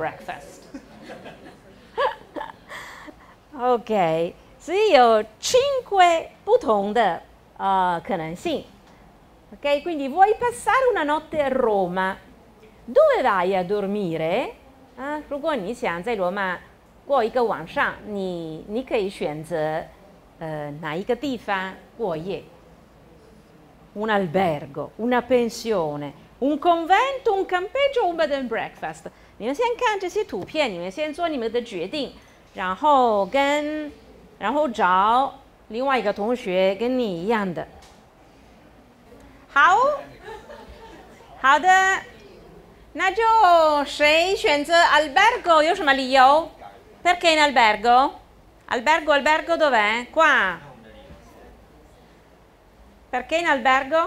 breakfast。OK， 所以有 cinque 不同的呃可能性。Ok, quindi vuoi passare una notte a Roma? Dove vai a dormire? 啊，如果你想在罗马过一个晚上，你你可以选择呃哪一个地方过夜 ？Un albergo, una pensione, un convento, un campeggio, un bed and breakfast。你们先看这些图片，你们先做你们的决定，然后跟然后找另外一个同学跟你一样的。好，好的，那就谁选择 albergo 有什么理由 ？Perché in albergo? Albergo, albergo dov'è? Qua. Perché in albergo?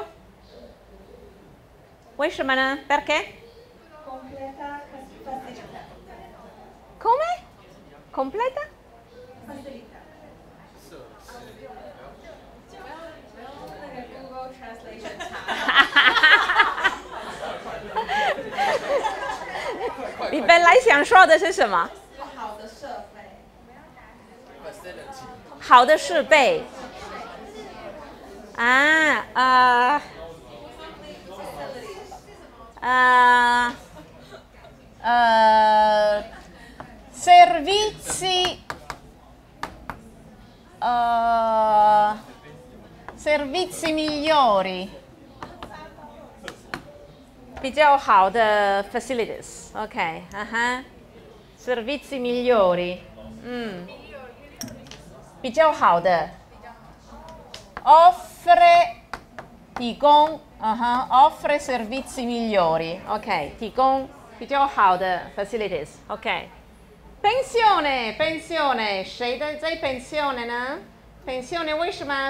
为什么呢 ？Perché? Completa facilità. Come? Completa? Facilità. Google Translation 你本来想说的是什么？ 好的设备。 好的设备。啊啊啊呃 servizi uh, servizi migliori 比较好的 facilities，OK， 啊哈 ，servizi migliori， 嗯，比较好的 ，offre 提供，啊哈 ，offre servizi migliori，OK， 提供比较好的 facilities，OK，pensione pensione， 谁的在 pensione 呢 ？pensione 为什么？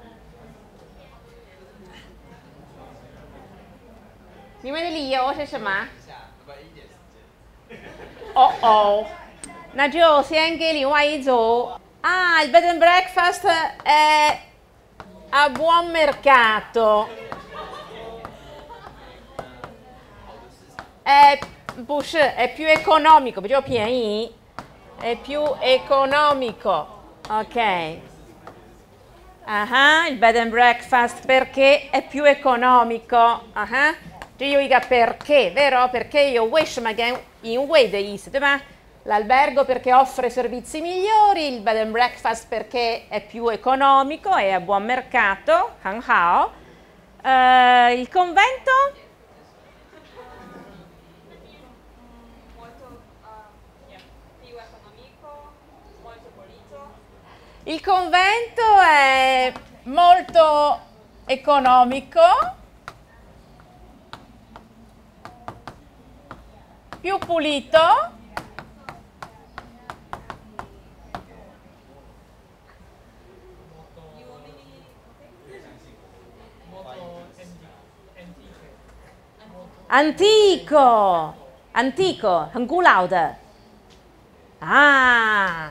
你们的理由是什么？哦哦，那就先给另外一组啊。Il bed and breakfast è a buon mercato， è 不是 è più economico， 比较便宜 è più economico，ok。Ah ah, il bed and breakfast perché è più economico. Ah ah. 只有一个 perché, vero? Perché 有为什么跟因为的意思，对吧？ L'albergo perché offre servizi migliori, il bed and breakfast perché è più economico e a buon mercato, 很好. Uh, il convento? Il convento è molto economico, più pulito, antico, antico, 很古老的啊。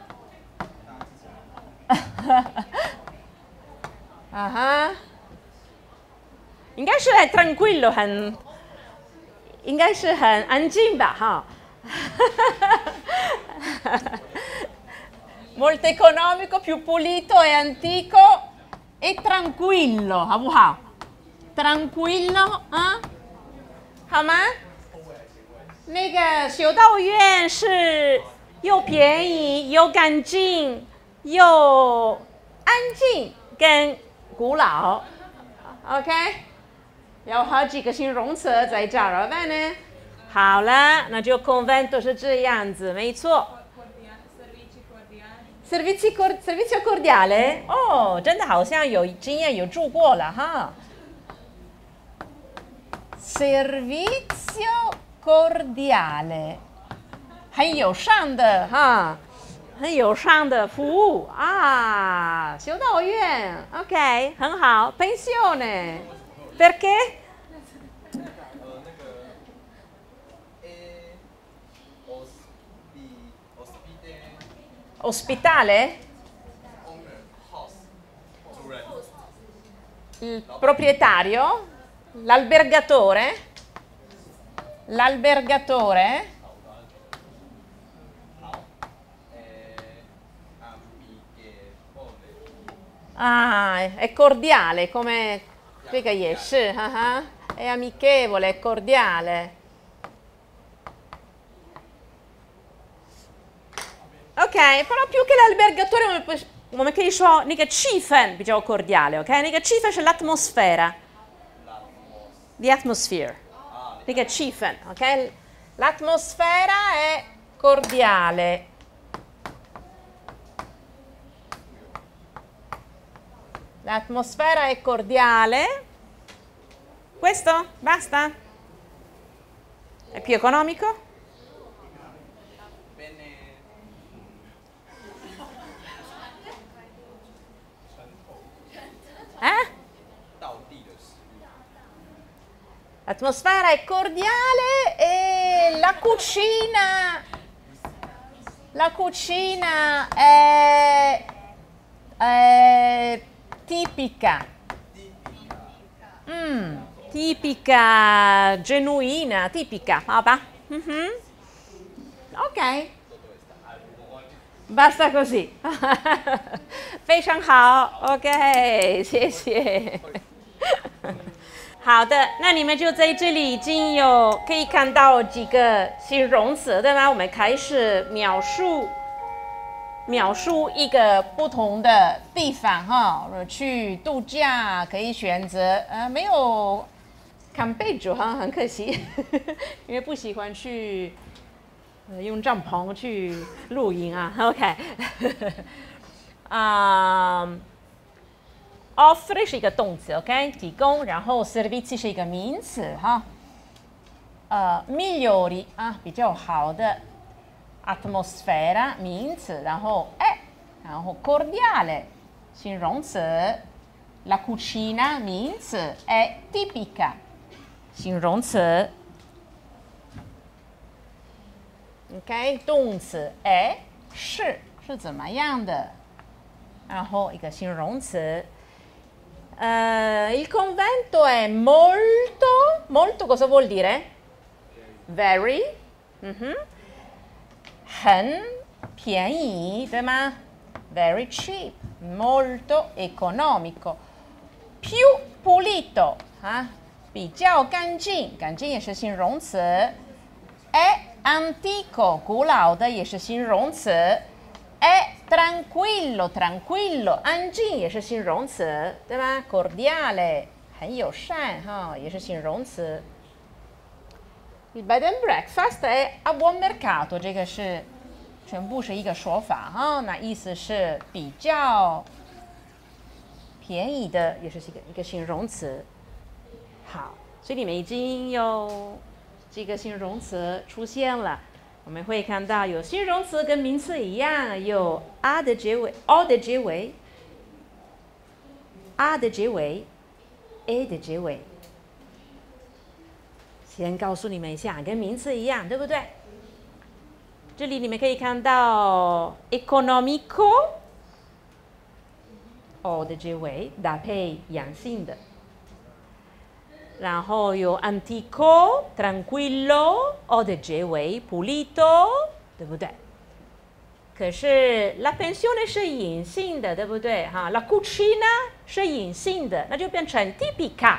啊哈，应该是很 tranquillo， 很，应该是很安静吧，哈。Molto economico, più pulito e antico e tranquillo， 好不好 ？Tranquillo 啊，好吗？那个修道院是又便宜又干净又安静跟古老 ，OK， 有好几个形容词在这儿，对呢？好了，那就 convento 是这样子，没错。servizio cordiale servizio cordiale 哦，真的好像有经验有住过了哈。servizio cordiale 很友善的哈。很友善的服务啊，修道院 ，OK， 很好。pensione perché？ 呃，那个 ，e ospitale il proprietario, l'albergatore, l'albergatore. Ah, è cordiale, come spiega Yes, uh-huh. È amichevole, è cordiale. OK, però più che l'albergatore, 我们可以说那个气氛比较 cordiale, OK? 那个气氛是 l'atmosfera. The atmosphere. 那个气氛, OK? L'atmosfera è cordiale. L'atmosfera è cordiale. Questo? Basta? È più economico? Eh? L'atmosfera è cordiale e la cucina, la cucina è, è tipica, mm, tipica, genuina, tipica, vabbè. Mm-hmm. Ok, basta così. 非常好 ，OK， 谢谢。好的，那你们就在这里已经有可以看到几个形容词，对吗？我们开始描述描述一个不同的地方哈，去度假可以选择呃没有 campeggio 哈，很可惜，因为不喜欢去、呃、用帐篷去露营啊。OK， 啊、um, ，offre 是一个动词 ，OK， 提供，然后 servizi 是一个名词哈。呃 ，migliori 啊，比较好的 atmosfera 名词，然后哎，然后 cordiale 形容词 ，la cucina 名词 è tipica 形容词 ，OK， 动词 è 是是怎么样的，然后一个形容词。Uh, il convento è molto, molto cosa vuol dire? Very, mm-hmm. 很便宜，对吗 ？Very cheap, molto economico. Più pulito 啊，比较干净，干净也是形容词。È antico 古老的也是形容词。È tranquillo, tranquillo 安静也是形容词，对吗 ？Cordiale 很友善哈，也是形容词。Il bed and breakfast è a buon mercato， 这个是全部是一个说法哈，那意思是比较便宜的，也是一个一个形容词。好，所以你们已经有几个形容词出现了。我们会看到有形容词跟名词一样，有 a 的结尾 ，o 的结尾 ，a 的结尾 ，a 的结尾。先告诉你们一下，跟名词一样，对不对？这里你们可以看到 economico，o 的结尾搭配阳性的。然后有 antico, tranquillo, o 的结尾 pulito， 对不对？可是 la pensione 是隐性的，对不对？哈 ，la cucina 是隐性的，那就变成 tipica，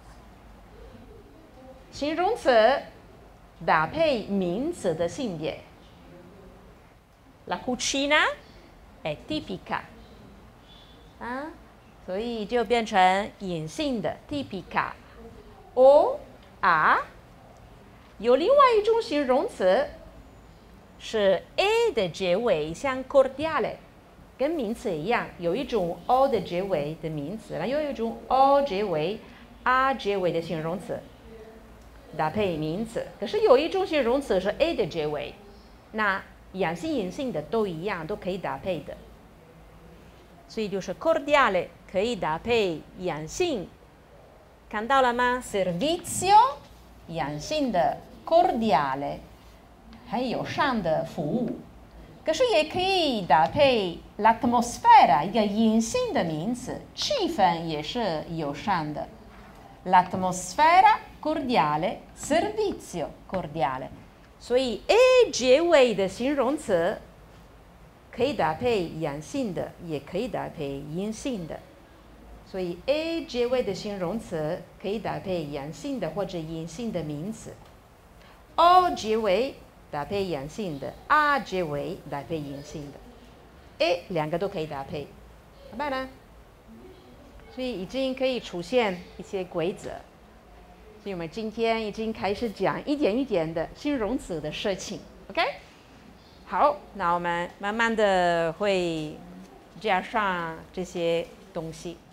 形容词搭配名词的性别。la cucina è tipica， 啊，所以就变成隐性的 tipica。O a 有另外一种形容词是 a 的结尾，像 cordiale， 跟名词一样，有一种 o 的结尾的名词，然后有一种 o 结尾、a 结尾的形容词搭配名词。可是有一种形容词是 a 的结尾，那阳性、阴性的都一样，都可以搭配的。所以就是 cordiale 可以搭配阳性。看到了吗 ？Servizio 阳性的 cordiale 很友善的服务，可是也可以搭配 l'atmosfera 一个阴性的名词，气氛也是友善的。l'atmosfera cordiale, servizio cordiale， 所以 a 结尾的形容词可以搭配阳性的，也可以搭配阴性的。所以 a 结尾的形容词可以搭配阳性的或者阴性的名词 ，o 结尾搭配阳性的 ，r 结尾搭配阴性的 ，a 两个都可以搭配，明白呢？所以已经可以出现一些规则。所以我们今天已经开始讲一点一点的形容词的事情 ，OK？ 好，那我们慢慢的会加上这些东西。